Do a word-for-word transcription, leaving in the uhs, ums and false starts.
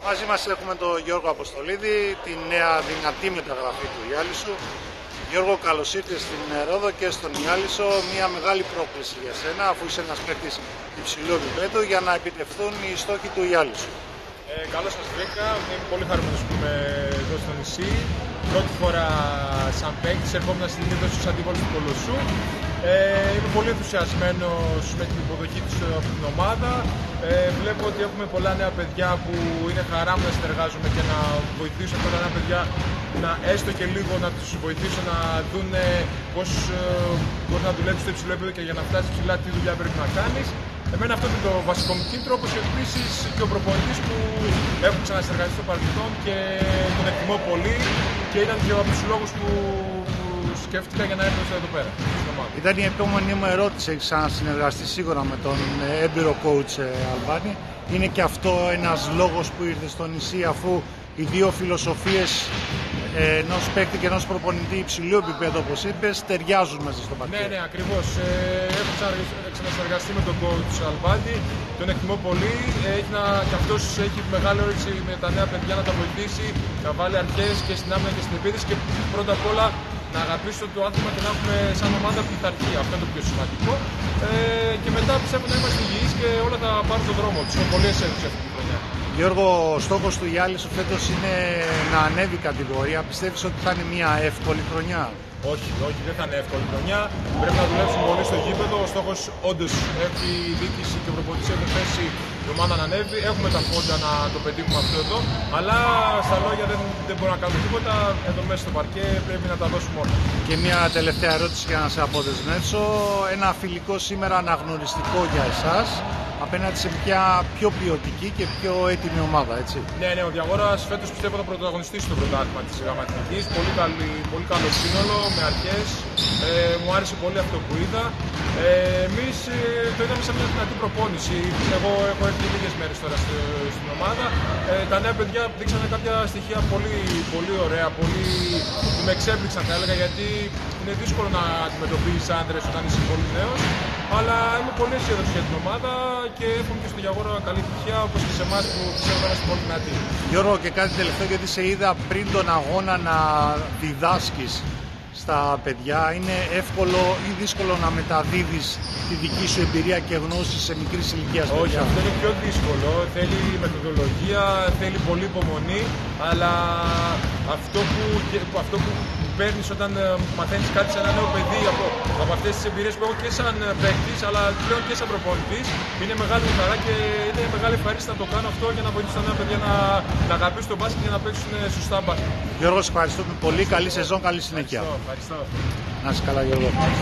Μαζί μας έχουμε τον Γιώργο Αποστολίδη, τη νέα δυνατή μεταγραφή του Ιάλισσου. Γιώργο, καλώς ήρθες στην Ρόδο και στον Ιάλισσο. Μια μεγάλη πρόκληση για σένα, αφού είσαι ένας παίκτης υψηλού επίπεδου, για να επιτευχθούν οι στόχοι του Ιάλισσου. Ε, καλώς σας βρήκα. Είμαι πολύ χαρούμενος που είμαι εδώ στο νησί. Πρώτη φορά σαν παίκτης, ερχόμουν στην είδος στους αντίπαλους του Κολοσσού. Ε, είμαι πολύ ενθουσιασμένος με την υποδοχή τους από την ομάδα. Ε, βλέπω ότι έχουμε πολλά νέα παιδιά που είναι χαρά μου να συνεργάζομαι και να βοηθήσω αυτά τα νέα παιδιά να έστω και λίγο να τους βοηθήσω να δουν πώς ε, μπορεί να δουλέψει στο υψηλό επίπεδο και για να φτάσει ψηλά τι δουλειά πρέπει να κάνεις. Εμένα αυτό είναι το βασικό μου κίνητρο, όπως επίσης και ο προπονητής που έχω ξανασυνεργαστεί στο παρελθόν και τον εκτιμώ πολύ και ήταν και από τους λόγους που σκέφτηκα για να έρθω εδώ πέρα. Ήταν η επόμενη μου ερώτηση. Έχεις ξανασυνεργαστεί σίγουρα με τον έμπειρο coach Αλβάνη. Είναι και αυτό ένας λόγος που ήρθε στο νησί, αφού οι δύο φιλοσοφίες ενός παίκτη και ενός προπονητή υψηλού επίπεδου, όπως είπες, ταιριάζουν μέσα στο παρκέ? Ναι, ναι, ακριβώς. Ε, έχω ξανασυνεργαστεί με τον coach Αλβάνη, τον εκτιμώ πολύ. Έχει να, και αυτός έχει μεγάλη όρεξη με τα νέα παιδιά να τα βοηθήσει, να βάλει αρχές και στην άμυνα και στην επίθεση και πρώτα απ' όλα να αγαπήσουμε το άθλημα και να έχουμε σαν ομάδα πειθαρχία. Αυτό είναι το πιο σημαντικό. Ε, και μετά πιστεύω να είμαστε υγιείς και όλα θα πάρουν τον δρόμο τους. Έχω πολύ αισιόδοξη αυτή τη χρονιά. Γιώργο, ο στόχος του Ιάλισσου φέτος είναι να ανέβει κατηγορία. Πιστεύεις ότι θα είναι μια εύκολη χρονιά? Όχι, όχι, δεν θα είναι εύκολη χρονιά. Πρέπει να δουλέψουμε πολύ στο γήπεδο. Ο στόχος όντως έχει η διοίκηση και ο προπονητής έχουν θέσει η ομάδα να ανέβει. Έχουμε τα φόντα να το πετύχουμε αυτό εδώ. Αλλά στα λόγια δεν, δεν μπορούμε να κάνουμε τίποτα. Εδώ μέσα στο παρκέ πρέπει να τα δώσουμε όλα. Και μια τελευταία ερώτηση για να σε αποδεσμεύσω. Ένα φιλικό σήμερα αναγνωριστικό για εσάς, απέναντι σε μια πιο ποιοτική και πιο έτοιμη ομάδα, έτσι? Ναι, ναι, ο Διαγόρας φέτος πιστεύω θα πρωταγωνιστήσει το πρωτάθλημα της ΓΑΜΑ Εθνικής. Πολύ, πολύ καλό σύνολο, με αρχές. Ε, μου άρεσε πολύ αυτό που είδα. Ε, εμείς ε, το είδαμε σε μια δυνατή προπόνηση. Εγώ έχω έρθει λίγες μέρες τώρα στη, στην ομάδα. Ε, τα νέα παιδιά δείξανε κάποια στοιχεία πολύ, πολύ ωραία, πολύ, που με εξέπληξαν θα έλεγα, γιατί είναι δύσκολο να αντιμετωπίζεις άντρες όταν είσαι πολύ νέος. Αλλά είμαι πολύ αισιόδοξος για την ομάδα και εύχομαι και στο Γιαγόρα καλή επιτυχία, όπως και σε εμάς που πιστεύω να είμαστε πολύ δυνατοί. Γιώργο, και κάτι τελευταίο, γιατί σε είδα πριν τον αγώνα να διδάσκεις στα παιδιά. Είναι εύκολο ή δύσκολο να μεταδίδεις τη δική σου εμπειρία και γνώση σε μικρής ηλικίας παιδιά? Όχι, αυτό είναι πιο δύσκολο. Θέλει μεθοδολογία, θέλει πολύ υπομονή, αλλά αυτό που, αυτό που παίρνεις όταν μαθαίνεις κάτι σε ένα νέο παιδί από, από αυτές τις εμπειρίες που έχω και σαν παίκτης, αλλά πλέον και σαν προπονητής, είναι μεγάλη χαρά και είναι μεγάλη ευχαρίστηση να το κάνω αυτό για να βοηθήσω τα νέα παιδιά να, να αγαπήσουν τον μπάσκετ και να παίξουν σωστά μπάσκετ. Γιώργο, σε ευχαριστούμε πολύ. Καλή σεζόν, καλή συνέχεια. Ευχαριστώ, ευχαριστώ. Να είσαι καλά, Γιώργο.